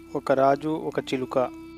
ఒక రాజు ఒక చిలుక.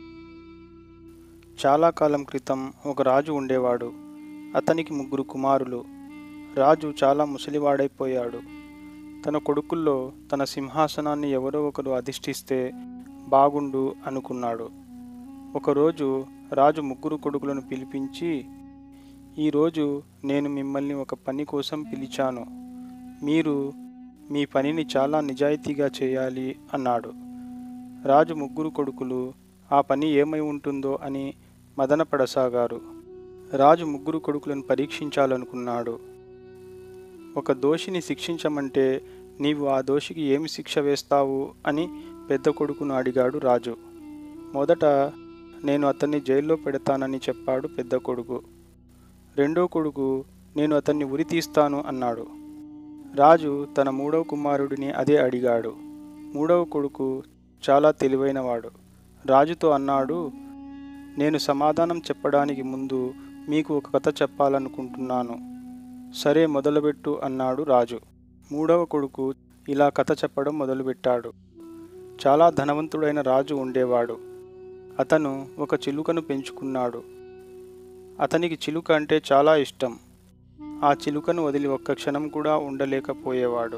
చాలా కాలం క్రితం ఒక రాజు ఉండేవాడు. అతనికి 3 కుమారులు. రాజు చాలా ముసలివాడైపోయాడు. తన కొడుకుల్లో తన సింహాసనాన్ని ఎవరో ఒకరు అధిష్ఠిస్తే బాగుండు అనుకున్నాడు. ఒకరోజు రాజు 3 కొడుకులను పిలిపించి, ఈరోజు నేను మిమ్మల్ని ఒక పని కోసం పిలిచాను. మీరు మీ పనిని చాలా నిజాయితీగా చేయాలి అన్నాడు. రాజు 3 కొడుకులు ఆ పని ఏమై ఉంటుందో అని మదనపడసాగారు. రాజు 3 కొడుకులను పరీక్షించాలనుకున్నాడు. ఒక దోషిని శిక్షించమంటే నీవు ఆ దోషికి ఏమి శిక్ష వేస్తావు అని పెద్ద కొడుకును అడిగాడు రాజు. మొదట నేను అతన్ని జైల్లో పెడతానని చెప్పాడు పెద్ద కొడుకు. రెండో కొడుకు నేను అతన్ని ఉరి తీస్తాను అన్నాడు. రాజు తన 3వ కుమారుడిని అదే అడిగాడు. 3వ కొడుకు చాలా తెలివైనవాడు. రాజుతో అన్నాడు, నేను సమాధానం చెప్పడానికి ముందు మీకు ఒక కథ చెప్పాలనుకుంటున్నాను. సరే మొదలుపెట్టు అన్నాడు రాజు. 3వ కొడుకు ఇలా కథ చెప్పడం మొదలుపెట్టాడు. చాలా ధనవంతుడైన రాజు ఉండేవాడు. అతను ఒక చిలుకను పెంచుకున్నాడు. అతనికి చిలుక అంటే చాలా ఇష్టం. ఆ చిలుకను వదిలి ఒక్క క్షణం కూడా ఉండలేకపోయేవాడు.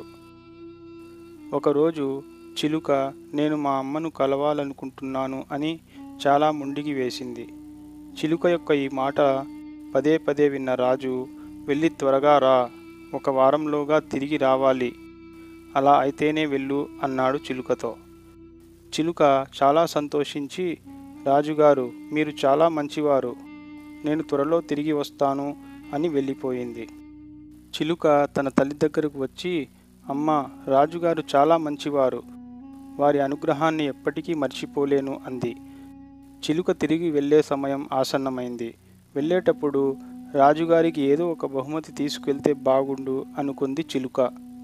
ఒకరోజు చిలుక నేను మా అమ్మను కలవాలనుకుంటున్నాను అని చాలా ముండికి వేసింది. చిలుక యొక్క ఈ మాట పదే పదే విన్న రాజు, వెళ్ళి త్వరగా రా, 1 వారంలోగా తిరిగి రావాలి, అలా అయితేనే వెళ్ళు అన్నాడు చిలుకతో. చిలుక చాలా సంతోషించి, రాజుగారు మీరు చాలా మంచివారు, నేను త్వరలో తిరిగి వస్తాను అని వెళ్ళిపోయింది. చిలుక తన తల్లి దగ్గరకు వచ్చి, అమ్మా, రాజుగారు చాలా మంచివారు, వారి అనుగ్రహాన్ని ఎప్పటికీ మర్చిపోలేను అంది. చిలుక తిరిగి వెళ్ళే సమయం ఆసన్నమైంది. వెళ్ళేటప్పుడు రాజుగారికి ఏదో ఒక బహుమతి తీసుకెళ్తే బాగుండు అనుకుంది చిలుక.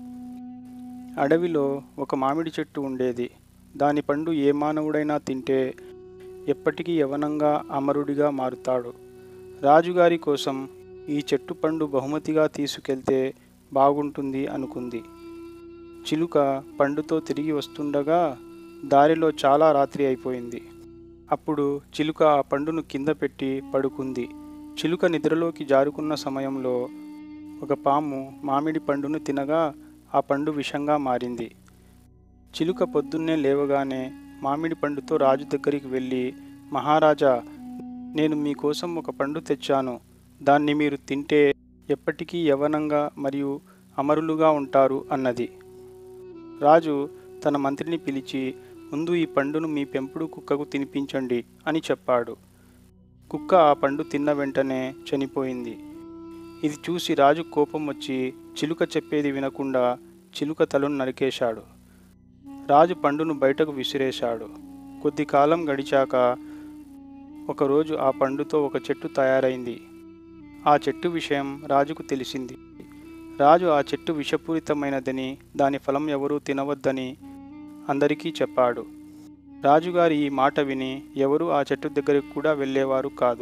అడవిలో ఒక మామిడి చెట్టు ఉండేది. దాని పండు ఏ మానవుడైనా తింటే ఎప్పటికీ యవ్వనంగా అమరుడిగా మారుతాడు. రాజుగారి కోసం ఈ చెట్టు పండు బహుమతిగా తీసుకెళ్తే బాగుంటుంది అనుకుంది. చిలుక పండుతో తిరిగి వస్తుండగా దారిలో చాలా రాత్రి అయిపోయింది. అప్పుడు చిలుక ఆ పండును కింద పెట్టి పడుకుంది. చిలుక నిద్రలోకి జారుకున్న సమయంలో ఒక పాము మామిడి పండును తినగా ఆ పండు విషంగా మారింది. చిలుక పొద్దున్నే లేవగానే మామిడి పండుతో రాజు దగ్గరికి వెళ్ళి, మహారాజా, నేను మీకోసం ఒక పండు తెచ్చాను. దాన్ని మీరు తింటే ఎప్పటికీ యవ్వనంగా మరియు అమరులుగా ఉంటారు అన్నది. రాజు తన మంత్రిని పిలిచి, ముందు ఈ పండును మీ పెంపుడు కుక్కకు తినిపించండి అని చెప్పాడు. కుక్క ఆ పండు తిన్న వెంటనే చనిపోయింది. ఇది చూసి రాజు కోపం వచ్చి చిలుక చెప్పేది వినకుండా చిలుక తలను నరికేశాడు. రాజు పండును బయటకు విసిరేశాడు. కొద్ది కాలం గడిచాక ఒకరోజు ఆ పండుతో ఒక చెట్టు తయారైంది. ఆ చెట్టు విషయం రాజుకు తెలిసింది. రాజు ఆ చెట్టు విషపూరితమైనదని, దాని ఫలం ఎవరూ తినవద్దని అందరికీ చెప్పాడు. రాజుగారి ఈ మాట విని ఎవరూ ఆ చెట్టు దగ్గరికి కూడా వెళ్ళేవారు కాదు.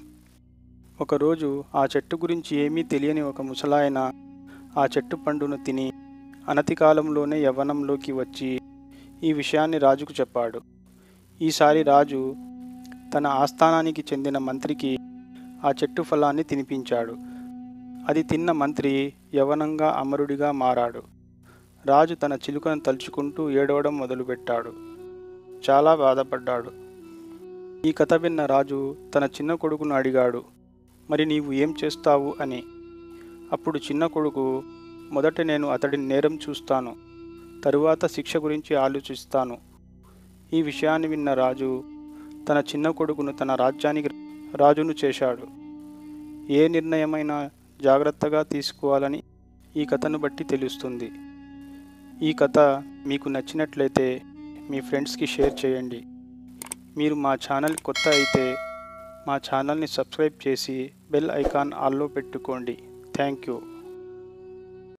ఒకరోజు ఆ చెట్టు గురించి ఏమీ తెలియని ఒక ముసలాయన ఆ చెట్టు పండును తిని అనతి కాలంలోనే యవ్వనంలోకి వచ్చి ఈ విషయాన్ని రాజుకు చెప్పాడు. ఈసారి రాజు తన ఆస్థానానికి చెందిన మంత్రికి ఆ చెట్టు ఫలాన్ని తినిపించాడు. అది తిన్న మంత్రి యవ్వనంగా అమరుడిగా మారాడు. రాజు తన చిలుకను తలుచుకుంటూ ఏడవడం మొదలుపెట్టాడు. చాలా బాధపడ్డాడు. ఈ కథ విన్న రాజు తన చిన్న కొడుకును అడిగాడు, మరి నీవు ఏం చేస్తావు అని. అప్పుడు చిన్న కొడుకు, మొదట నేను అతడి నేరం చూస్తాను, తరువాత శిక్ష గురించి ఆలోచిస్తాను. ఈ విషయాన్ని విన్న రాజు తన చిన్న కొడుకును తన రాజ్యానికి రాజును చేశాడు. ఏ నిర్ణయమైనా జాగ్రత్తగా తీసుకోవాలని ఈ కథను బట్టి తెలుస్తుంది. ఈ కథ మీకు నచ్చినట్లయితే మీ ఫ్రెండ్స్కి షేర్ చేయండి. మీరు మా ఛానల్ కొత్త అయితే మా ఛానల్ని సబ్స్క్రైబ్ చేసి బెల్ ఐకాన్ ఆల్లో పెట్టుకోండి. Thank you.